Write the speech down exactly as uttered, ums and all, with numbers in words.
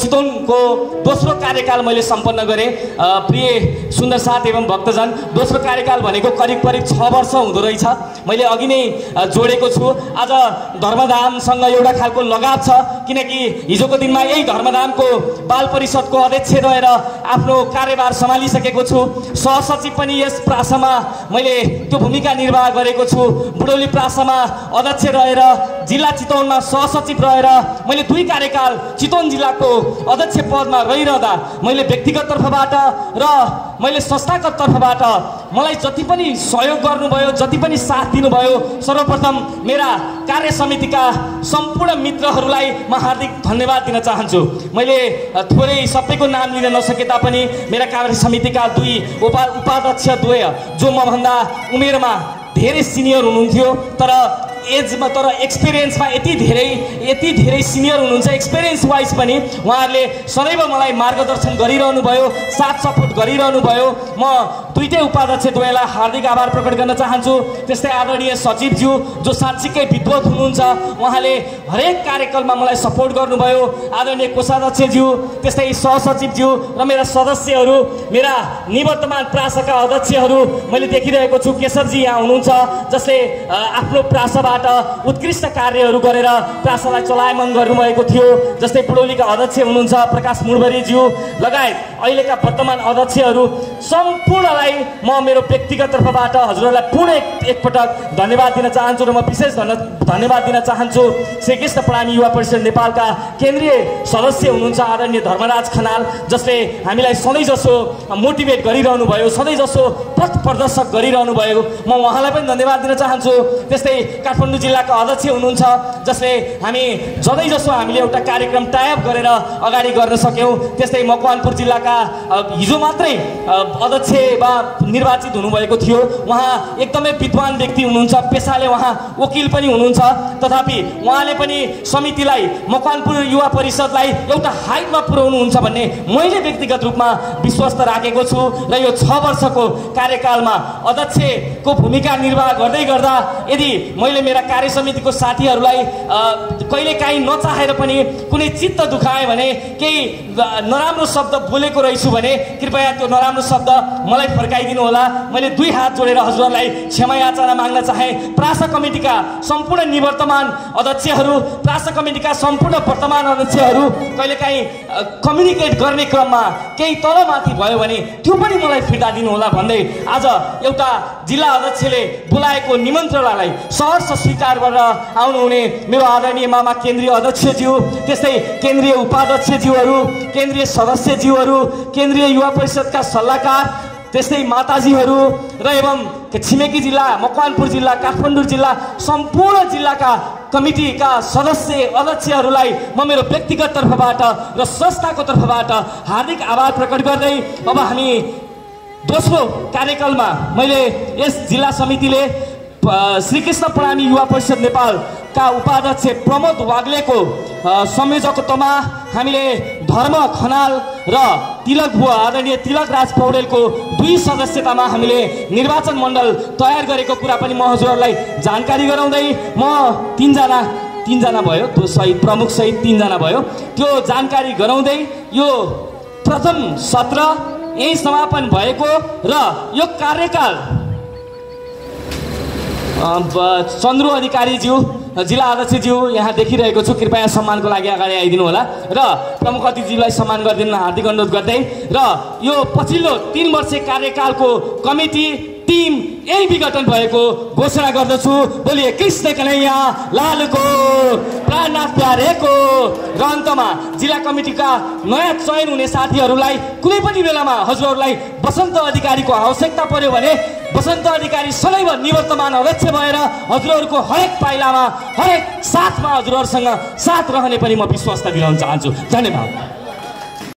चितवनको दोस्रो कार्यकाल मैले सम्पन्न गरेँ। प्रिय सुन्दर साथ एवं भक्तजन, दोस्रो कार्यकाल भनेको करिब करिब छ वर्ष हुँदो रहेछ। मैले अघि नै जोडेको छु। आज धर्मधामसँग एउटा खालको लगाव छ, किनकि हिजोको दिनमा यही धर्मधामको बाल परिषदको अध्यक्ष रहेर आफ्नो कार्यभार सम्हालिसकेको छु। सहसचिव पनि यस प्रासमा मैले त्यो भूमिका निर्वाह गरेको छु। बुढौली प्रासमा अध्यक्ष रहेर, जिल्ला चितवनमा सहसचिव रहेर मैले दुई कार्यकाल चितवन जिल्लाको अध्यक्ष पदमा रहिरहँदा मैले व्यक्तिगत तर्फबाट र मैले संस्थागत तर्फबाट मलाई जति पनि सहयोग गर्नुभयो, जति पनि साथ दिनुभयो, सर्वप्रथम मेरा कार्य समितिका सम्पूर्ण मित्रहरूलाई म हार्दिक धन्यवाद दिन चाहन्छु। मैले थोरै सबैको नाम लिन नसके तापनि मेरा कार्य समितिका दुई उपा उपाध्यक्ष द्वय जो मभन्दा उमेरमा धेरै सिनियर हुनुहुन्थ्यो, तर एजमा तर एक्सपिरियन्समा यति धेरै यति धेरै सिनियर हुनुहुन्छ, एक्सपिरियन्स वाइज पनि उहाँहरूले सदैव मलाई मार्गदर्शन गरिरहनु भयो, साथ सपोर्ट गरिरहनु भयो। म दुईटै उपाध्यक्ष द्वयलाई हार्दिक आभार प्रकट गर्न चाहन्छु। त्यस्तै आदरणीय सचिवज्यू जो साँच्चीकै विद्वत हुनुहुन्छ, उहाँले हरेक कार्यक्रममा मलाई सपोर्ट गर्नुभयो। आदरणीय कोषाध्यक्षज्यू, त्यस्तै सहसचिवज्यू र मेरा सदस्यहरू, मेरा निवर्तमान प्रासका अध्यक्षहरू मैले देखिरहेको छु। केशवजी यहाँ हुनुहुन्छ, जसले आफ्नो प्रासबाट उत्कृष्ट कार्यहरू गरेर प्रासलाई चलायमान गर्नुभएको थियो। जस्तै बुढौलीका अध्यक्ष हुनुहुन्छ प्रकाश मुडबरीज्यू लगायत अहिलेका वर्तमान अध्यक्षहरू सम्पूर्णलाई म मेरो व्यक्तिगत तर्फबाट हजुरहरूलाई पुनः एकपटक धन्यवाद दिन चाहन्छु। र म विशेष धन्यवाद दिन चाहन्छु श्रीकृष्ण प्रणामी युवा परिषद नेपालका केन्द्रीय सदस्य हुनुहुन्छ आदरणीय धर्मराज खनाल, जसले हामीलाई सधैँ जसो मोटिभेट गरिरहनु भयो, सधैँ जसो पथ प्रदर्शक गरिरहनु भयो। म उहाँलाई पनि धन्यवाद दिन चाहन्छु। त्यस्तै काठमाडौँ जिल्लाका अध्यक्ष हुनुहुन्छ, जसले हामी जसै जसो हामीले एउटा कार्यक्रम टाइप गरेर अगाडि गर्न सक्यौँ। त्यस्तै मकवानपुर जिल्लाका हिजो मात्रै अध्यक्ष वा निर्वाचित हुनुभएको थियो, उहाँ एकदमै विद्वान व्यक्ति हुनुहुन्छ, पेसाले उहाँ वकिल पनि हुनुहुन्छ, तथापि उहाँले पनि समितिलाई मकवानपुर युवा परिषदलाई एउटा हाइटमा पुर्याउनुहुन्छ भन्ने मैले व्यक्तिगत रूपमा विश्वास राखेको छु। र यो छ वर्षको कार्यकालमा अध्यक्षको भूमिका निर्वाह गर्दै गर्दा यदि मैले मेरा कार्य समितिको साथीहरूलाई कहिलेकाहीँ नचाहेर पनि कुनै चित्त दुखाएँ भने, केही नराम्रो शब्द बोलेको रहेछु भने कृपया त्यो नराम्रो शब्द मलाई फर्काइदिनु होला। मैले दुई हात जोडेर हजुरहरूलाई क्षमा याचना माग्न चाहे। प्रासा कमिटीका सम्पूर्ण निवर्तमान अध्यक्षहरू, प्रासा कमिटीका सम्पूर्ण वर्तमान अध्यक्षहरू कहिलेकाहीँ कम्युनिकेट गर्ने क्रममा केही तलमाथि भयो भने त्यो पनि मलाई फिर्ता दिनु होला भन्दै आज एउटा जिल्ला अध्यक्षले बोलाएको निमन्त्रणालाई सहर्ष स्वीकार गरेर आउनुहुने मेरो आदरणीय मामा केन्द्रीय अध्यक्षज्यू, त्यस्तै केन्द्रीय उपाध्यक्षज्यूहरू, केन्द्रीय सदस्यज्यूहरू, केन्द्रीय युवा परिषदका सल्लाहकार, त्यस्तै माताजीहरू र एवं छिमेकी जिल्ला मकवानपुर जिल्ला, काठमाडौँ जिल्ला, सम्पूर्ण जिल्लाका कमिटीका सदस्य अध्यक्षहरूलाई म मेरो व्यक्तिगत तर्फबाट र संस्थाको तर्फबाट हार्दिक आभार प्रकट गर्दै अब हामी दोस्रो कार्यकालमा मैले यस जिल्ला समितिले श्रीकृष्ण प्रणामी युवा परिषद नेपालका उपाध्यक्ष प्रमोद वाग्लेको संयोजकत्वमा हामीले धर्म खनाल र तिलक बुवा आदरणीय तिलक राज पौडेलको दुई सदस्यतामा हामीले निर्वाचन मण्डल तयार गरेको कुरा पनि म हजुरहरूलाई जानकारी गराउँदै म तीनजना तीनजना भयो त्यो सहित प्रमुख सहित तीनजना भयो त्यो जानकारी गराउँदै यो प्रथम सत्र यही समापन भएको र यो कार्यकाल चन्द्र अधिकारीज्यू जिल्ला अध्यक्षज्यू यहाँ देखिरहेको छु, कृपया सम्मानको लागि अगाडि आइदिनु होला र प्रमुख अतिथिज्यूलाई सम्मान गरिदिन हार्दिक अनुरोध गर्दै र यो पछिल्लो तीन वर्ष कार्यकालको कमिटी टिम यही विघटन भएको घोषणा गर्दछु। बोलिए कृष्ण कन्हैया लालको, प्राणनाथ प्यारेको। र अन्तमा जिल्ला कमिटीका नयाँ चयन हुने साथीहरूलाई कुनै पनि बेलामा हजुरहरूलाई वसन्त अधिकारीको आवश्यकता पर्यो भने वसन्त अधिकारी सदैव निवर्तमान अध्यक्ष भएर हजुरहरूको हरेक पाइलामा हरेक साथमा हजुरहरूसँग साथ रहने पनि म विश्वास दिलाउन चाहन्छु। धन्यवाद।